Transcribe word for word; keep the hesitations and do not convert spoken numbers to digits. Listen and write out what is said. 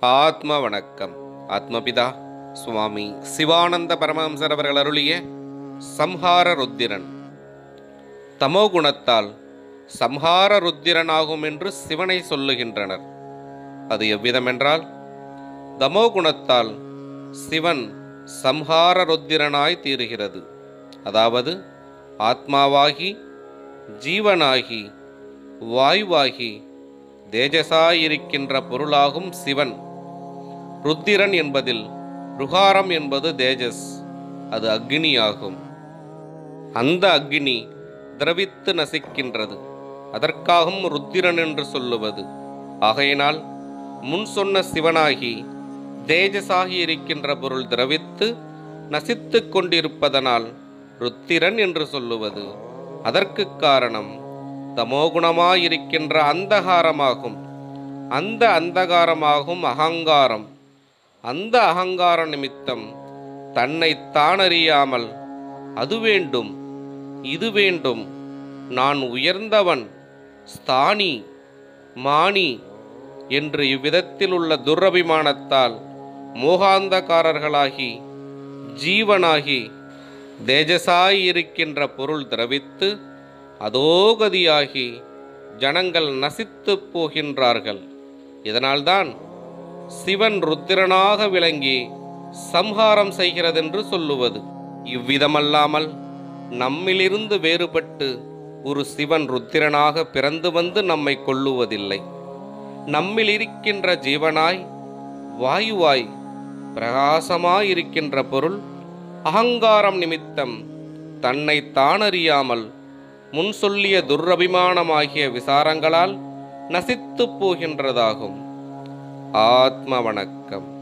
ஆத்ம வணக்கம். ஆத்மபிதா சுவாமி சிவானந்த பரமஹம்சர் அவர்கள் அருளிய சம்ஹார ருத்திரன். தமோ குணத்தால் சம்ஹார ருத்திரனாகும் என்று சிவனை சொல்லுகின்றனர். அது எவ்விதமென்றால், தமோ குணத்தால் சிவன் சம்ஹார ருத்திரனாய் தீருகிறது. அதாவது ஆத்மாவாகி, ஜீவனாகி, வாயுவாகி, தேஜசாயிருக்கின்ற பொருளாகும் சிவன். ருத்திரன் என்பதில் ருகாரம் என்பது தேஜஸ், அது அக்னியாகும். அந்த அக்னி திரவித்து நசிக்கின்றது, அதற்காகவும் ருத்திரன் என்று சொல்லுவது. ஆகையினால் முன் சொன்ன சிவனாகி தேஜசாகி இருக்கின்ற பொருள் திரவித்து நசித்து கொண்டிருப்பதனால் ருத்திரன் என்று சொல்லுவது. அதற்கு காரணம் தமோகுணமாயிருக்கின்ற அந்தகாரமாகும். அந்த அந்தகாரமாகும் அகங்காரம். அந்த அகங்கார நிமித்தம் தன்னை தானறியாமல் அது வேண்டும், இது வேண்டும், நான் உயர்ந்தவன், ஸ்தானி, மானி என்று இவ்விதத்தில் உள்ள துரபிமானத்தால் மோகாந்தகாரர்களாகி, ஜீவனாகி, தேஜசாயிருக்கின்ற பொருள் திரவித்து அதோகதியாகி ஜனங்கள் நசித்து போகின்றார்கள். இதனால்தான் சிவன் ருத்திரனாக விளங்கி சம்ஹாரம் செய்கிறதென்று சொல்லுவது. இவ்விதமல்லாமல் நம்மிலிருந்து வேறுபட்டு ஒரு சிவன் ருத்திரனாக பிறந்து வந்து நம்மை கொல்லுவதில்லை. நம்மில் இருக்கின்ற ஜீவனாய், வாயுவாய், பிரகாசமாயிருக்கின்ற பொருள் அகங்காரம் நிமித்தம் தன்னை தானறியாமல் முன் சொல்லிய துரபிமானமாகிய விசாரங்களால் நசித்து போகின்றதாகும். ஆத்ம வணக்கம்.